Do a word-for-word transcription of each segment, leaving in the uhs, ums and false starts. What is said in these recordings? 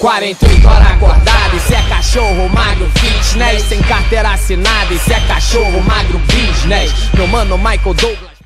quarenta e oito horas acordado. Esse é cachorro magro fitness, sem carteira assinada. Esse é cachorro magro business. Meu mano Michael Douglas.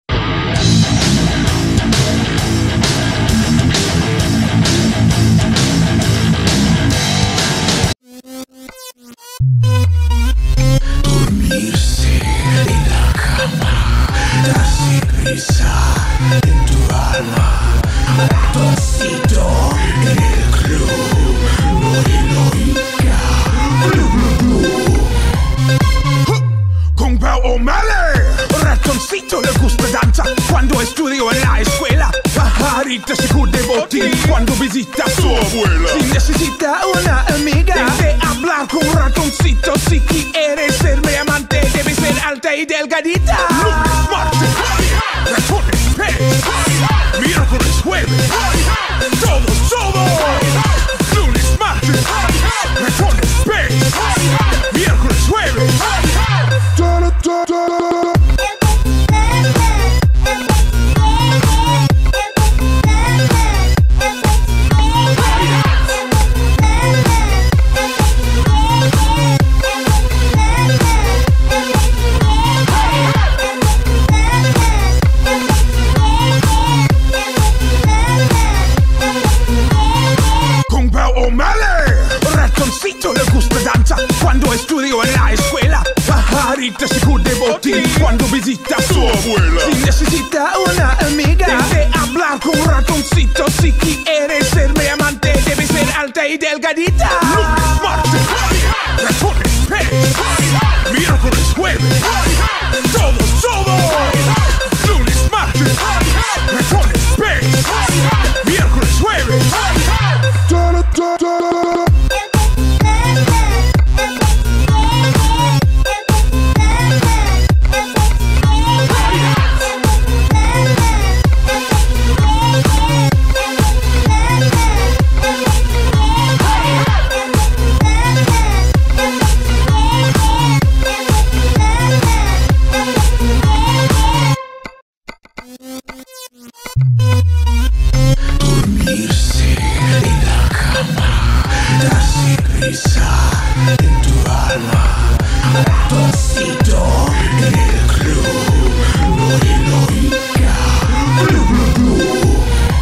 Dormirse en la cama, darse prisa en tu alma, ratoncito en el club, Morenoica, Blue Blue Blue. Con Pau O'Malley, ratoncito le gusta danza cuando estudio en la escuela. Pajarita se cubre botín cuando visita a su abuela. Si necesita una amiga, debe hablar con un ratoncito. Si quieres ser mi amante, debe ser alta y delgadita. Lunes, martes, ratones, pez. Miércoles, jueves, todos, todos. Lunes, martes, ratones, pez. Miércoles, jueves. Ratoncito le gusta danza cuando estudio en la escuela. Pajarita se cubre botín cuando visita a su abuela. Si necesita una amiga, debe hablar con un ratoncito. Si quieres ser mi amante, debe ser alta y delgadita. Lunes, martes, ratones, pez. Miércoles, jueves, todos, todos. Lunes, martes, ratones, pez. Miércoles, jueves. Dormirse en la cama, darse prisa en tu alma, ratoncito en el club, Morenoica, Blue Blue Blue.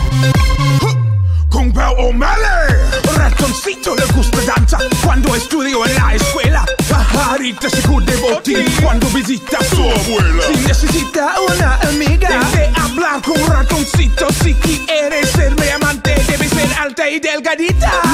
Con Pau O'Malley, ratoncito le gusta danza cuando estudio en la escuela. Pajarita se cubre botín cuando visita a su abuela. Si necesita una amiga, debe hablar con un ratoncito. Si quieres ser mi amante, debe ser alta y delgadita.